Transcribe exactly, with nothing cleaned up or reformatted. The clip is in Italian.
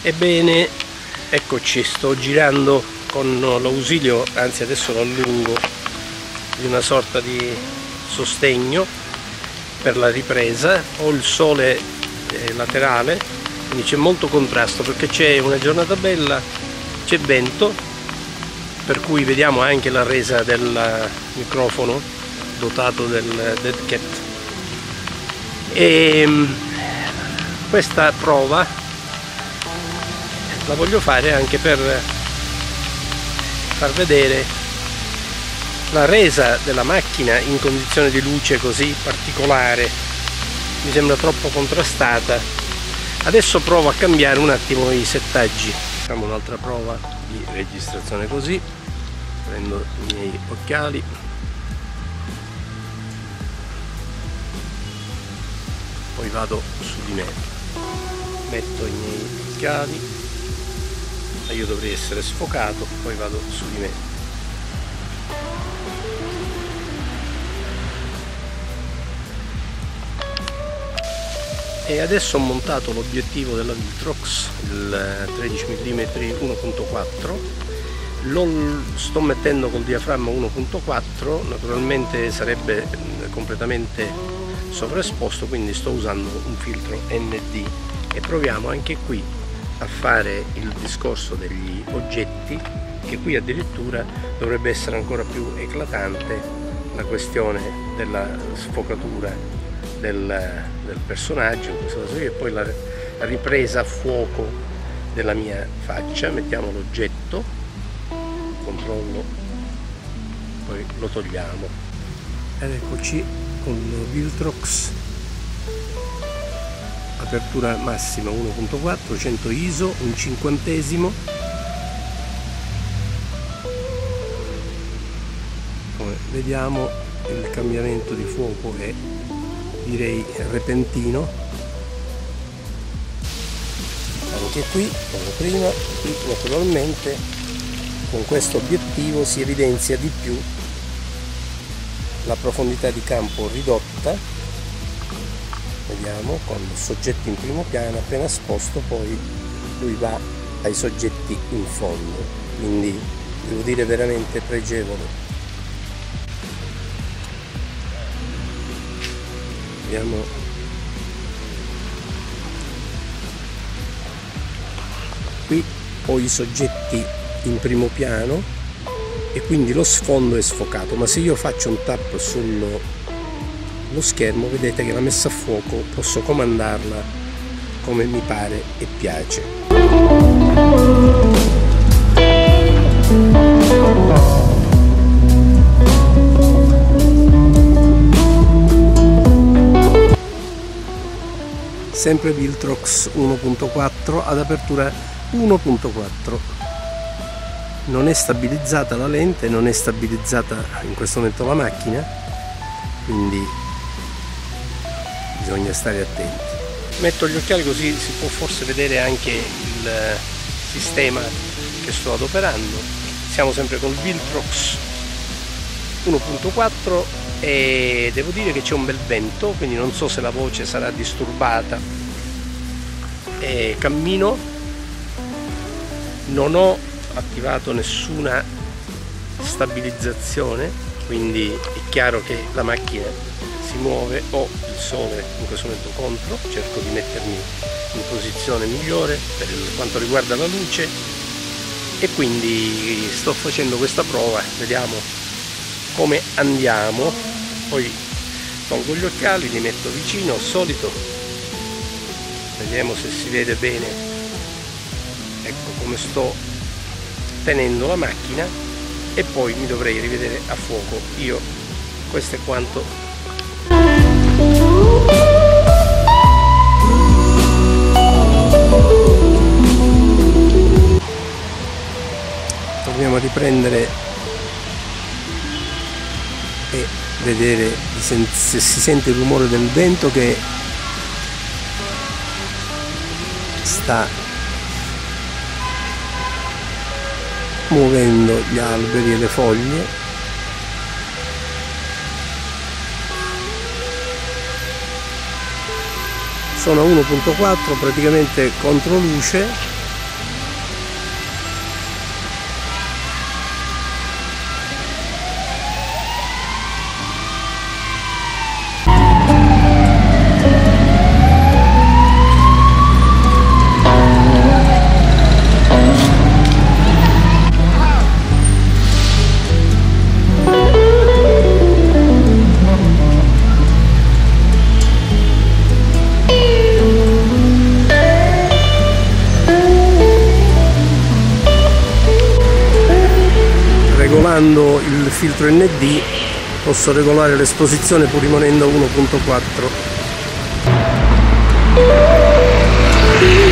Ebbene, eccoci, sto girando con l'ausilio, anzi adesso lo allungo, di una sorta di sostegno per la ripresa. Ho il sole eh, laterale, quindi c'è molto contrasto perché c'è una giornata bella, c'è vento, per cui vediamo anche la resa del microfono dotato del Dead Cat. E questa prova la voglio fare anche per far vedere la resa della macchina in condizione di luce così particolare. Mi sembra troppo contrastata. Adesso provo a cambiare un attimo i settaggi. Facciamo un'altra prova di registrazione così. Prendo i miei occhiali. Poi vado su di me. Metto i miei occhiali. Io dovrei essere sfocato, poi vado su di me. E adesso ho montato l'obiettivo della Viltrox, il tredici millimetri uno punto quattro. Lo sto mettendo col diaframma uno punto quattro, naturalmente sarebbe completamente sovraesposto, quindi sto usando un filtro N D e proviamo anche qui a fare il discorso degli oggetti, che qui addirittura dovrebbe essere ancora più eclatante la questione della sfocatura del, del personaggio, in questo caso, e poi la, la ripresa a fuoco della mia faccia. Mettiamo l'oggetto, controllo, poi lo togliamo ed eccoci con Viltrox. Apertura massima uno punto quattro, cento I S O, un cinquantesimo. Come vediamo il cambiamento di fuoco è, direi, repentino. Anche qui, come prima, qui naturalmente con questo obiettivo si evidenzia di più la profondità di campo ridotta. Vediamo, con il soggetto in primo piano, appena sposto poi lui va ai soggetti in fondo, quindi devo dire veramente pregevole. Vediamo, qui ho i soggetti in primo piano e quindi lo sfondo è sfocato, ma se io faccio un tap sullo lo schermo, vedete che la messa a fuoco posso comandarla come mi pare e piace. Sempre Viltrox uno punto quattro ad apertura uno punto quattro. Non è stabilizzata la lente, non è stabilizzata in questo momento la macchina, quindi bisogna stare attenti. Metto gli occhiali così si può forse vedere anche il sistema che sto adoperando. Siamo sempre con Viltrox uno punto quattro e devo dire che c'è un bel vento, quindi non so se la voce sarà disturbata. E cammino, non ho attivato nessuna stabilizzazione, quindi è chiaro che la macchina si muove. Ho il sole in questo momento contro, cerco di mettermi in posizione migliore per quanto riguarda la luce e quindi sto facendo questa prova, vediamo come andiamo. Poi tolgo gli occhiali, li metto vicino al solito, vediamo se si vede bene. Ecco come sto tenendo la macchina e poi mi dovrei rivedere a fuoco. Io questo è quanto. Proviamo a riprendere e vedere se si sente il rumore del vento che sta muovendo gli alberi e le foglie. Sono a uno punto quattro, praticamente contro luce, utilizzando il filtro N D posso regolare l'esposizione pur rimanendo uno punto quattro.